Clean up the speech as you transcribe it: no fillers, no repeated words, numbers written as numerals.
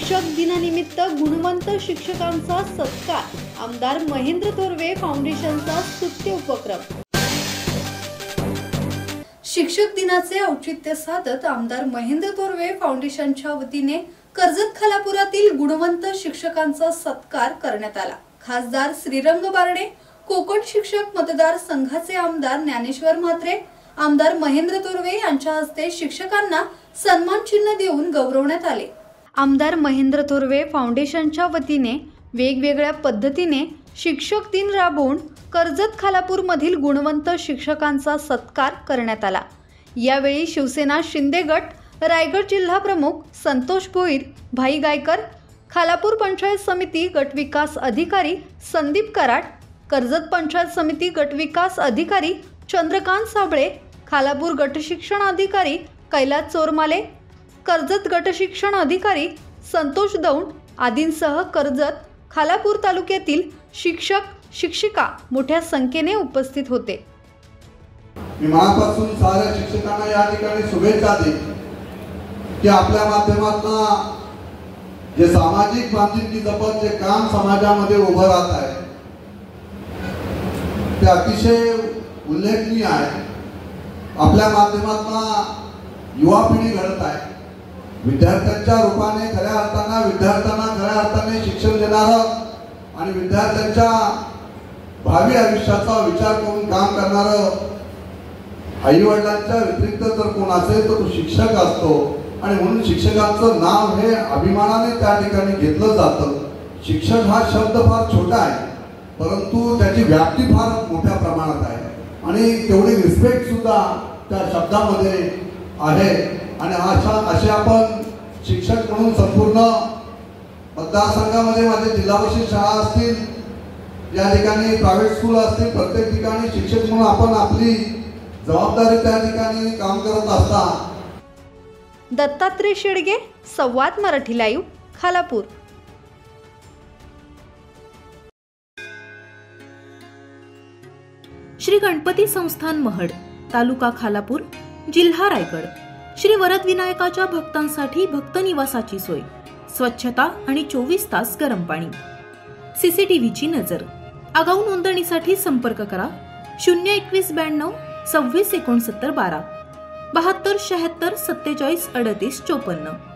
शिक्षक दिनानिमित्त गुणवंत शिक्षकांचा सत्कार, आमदार महेंद्र थोरवे फाउंडेशनचा स्तुत्य उपक्रम। शिक्षक दिनाचे औचित्य साधत आमदार महेंद्र थोरवे फाउंडेशनच्या वतीने कर्जत खालापुरातील गुणवंत शिक्षकांचा सत्कार करण्यात आला। खासदार श्रीरंग बारणे, कोकण शिक्षक मतदार संघाचे आमदार ज्ञानेश्वर म्हात्रे, आमदार महेंद्र थोरवे यांच्या हस्ते शिक्षकांना सन्मान चिन्ह देऊन गौरवण्यात आले। आमदार महेंद्र थोरवे फाउंडेशनच्या वतीने वेगवेगळ्या पद्धतीने शिक्षक दिन राबवून कर्जत खालापूरमधील गुणवंत शिक्षकांचा सत्कार करण्यात आला। यावेळी शिवसेना शिंदे गट, रायगड जिल्हा प्रमुख संतोष भोईर, भाई गायकर, खालापूर पंचायत समिती गट विकास अधिकारी संदीप कराड, कर्जत पंचायत समिती गट विकास अधिकारी चंद्रकांत साबळे, खालापूर गट शिक्षण अधिकारी कैलास चोरमाले, कर्जत गट शिक्षण अधिकारी संतोष दौंड आदींसह कर्जत खालापूर तालुक्यातील शिक्षक शिक्षिका मोठ्या संख्येने उपस्थित होते। मी मनापासून साऱ्या शिक्षकांना या ठिकाणी शुभेच्छा देतो की आपल्या माध्यमातून जे सामाजिक बांधिलकी जपत जे काम समाजामध्ये उभं राहत आहे ते अतिशय उल्लेखनीय आहे। आपल्या माध्यमातून युवा पिढी घडत आहे। विद्यार्थ्यांच्या रूपाने खऱ्या अर्थाने शिक्षण देणारं आणि विद्यार्थ्यांच्या भावी आयुष्याचा विचार करून काम करणारं आई वडिलांच्या व्यतिरिक्त जर कोण असेल तर तो शिक्षक असतो आणि म्हणून शिक्षकाचं नाव हे अभिमानाने त्या ठिकाणी घेतलं जातं। शिक्षक हा शब्द फार छोटा आहे परंतु त्याची व्याप्ती फार मोठ्या प्रमाणात आहे आणि तेवढी रिस्पेक्ट सुद्धा त्या शब्दामध्ये आहे। आणि असे आपण शिक्षक म्हणून संपूर्ण मतदारसंघामध्ये माझे जिल्हा परिषद शाळा असतील, या ठिकाणी प्रायव्हेट स्कूल असतील, प्रत्येक ठिकाणी शिक्षक म्हणून आपण आपली जबाबदारी त्या ठिकाणी काम करत असता। दत्तात्रय शेडगे, संवाद मराठी लाईव्ह, खालापूर। श्री गणपती संस्थान महड, तालुका खालापूर, जिल्हा रायगड। श्री वरद विनायकाच्या भक्तांसाठी भक्त निवासाची सोय, स्वच्छता आणि 24 तास गरम पाणी, सीसीटीव्हीची नजर। आगाऊ नोंदणीसाठी संपर्क करा 021 92 26 69 12 72 76 47 38 54।